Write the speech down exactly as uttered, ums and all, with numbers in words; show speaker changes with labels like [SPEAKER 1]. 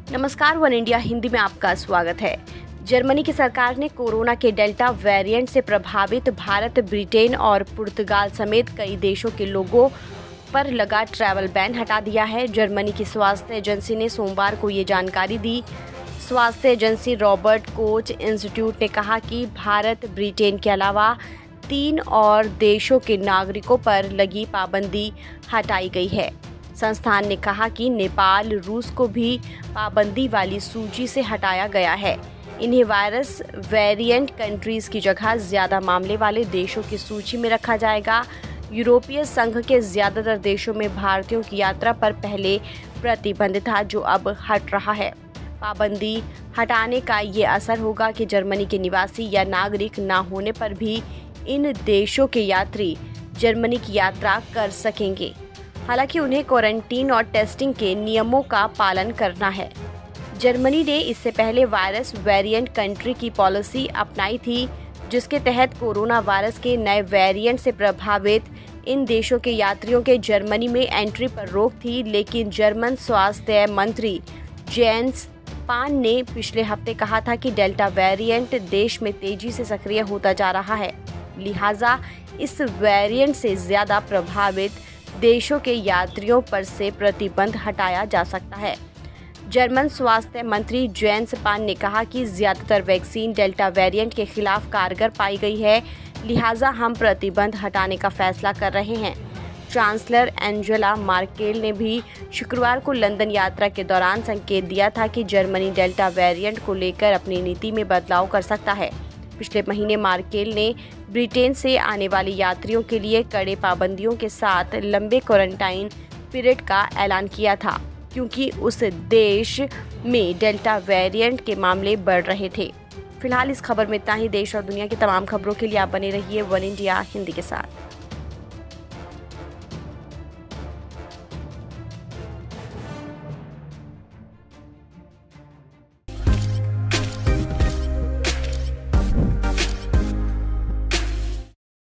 [SPEAKER 1] नमस्कार, one India Hindi में आपका स्वागत है। जर्मनी की सरकार ने कोरोना के डेल्टा वेरिएंट से प्रभावित भारत, ब्रिटेन और पुर्तगाल समेत कई देशों के लोगों पर लगा ट्रैवल बैन हटा दिया है। जर्मनी की स्वास्थ्य एजेंसी ने सोमवार को ये जानकारी दी। स्वास्थ्य एजेंसी रॉबर्ट कोच इंस्टीट्यूट ने कहा कि भारत, ब्रिटेन के अलावा तीन और देशों के नागरिकों पर लगी पाबंदी हटाई गई है। संस्थान ने कहा कि नेपाल, रूस को भी पाबंदी वाली सूची से हटाया गया है। इन्हें वायरस वेरिएंट कंट्रीज की जगह ज़्यादा मामले वाले देशों की सूची में रखा जाएगा। यूरोपीय संघ के ज़्यादातर देशों में भारतीयों की यात्रा पर पहले प्रतिबंध था, जो अब हट रहा है। पाबंदी हटाने का ये असर होगा कि जर्मनी के निवासी या नागरिक न होने पर भी इन देशों के यात्री जर्मनी की यात्रा कर सकेंगे। हालांकि उन्हें क्वारंटीन और टेस्टिंग के नियमों का पालन करना है। जर्मनी ने इससे पहले वायरस वेरिएंट कंट्री की पॉलिसी अपनाई थी, जिसके तहत कोरोना वायरस के नए वेरिएंट से प्रभावित इन देशों के यात्रियों के जर्मनी में एंट्री पर रोक थी। लेकिन जर्मन स्वास्थ्य मंत्री जेन्स स्पान ने पिछले हफ्ते कहा था कि डेल्टा वेरिएंट देश में तेजी से सक्रिय होता जा रहा है, लिहाजा इस वेरिएंट से ज़्यादा प्रभावित देशों के यात्रियों पर से प्रतिबंध हटाया जा सकता है। जर्मन स्वास्थ्य मंत्री जेन्स स्पान ने कहा कि ज़्यादातर वैक्सीन डेल्टा वेरिएंट के खिलाफ कारगर पाई गई है, लिहाजा हम प्रतिबंध हटाने का फैसला कर रहे हैं। चांसलर एंजेला मार्केल ने भी शुक्रवार को लंदन यात्रा के दौरान संकेत दिया था कि जर्मनी डेल्टा वेरिएंट को लेकर अपनी नीति में बदलाव कर सकता है। पिछले महीने मार्केल ने ब्रिटेन से आने वाले यात्रियों के लिए कड़े पाबंदियों के साथ लंबे क्वारंटाइन पीरियड का ऐलान किया था, क्योंकि उस देश में डेल्टा वेरिएंट के मामले बढ़ रहे थे। फिलहाल इस खबर में इतना ही। देश और दुनिया की तमाम खबरों के लिए आप बने रहिए वन इंडिया हिंदी के साथ।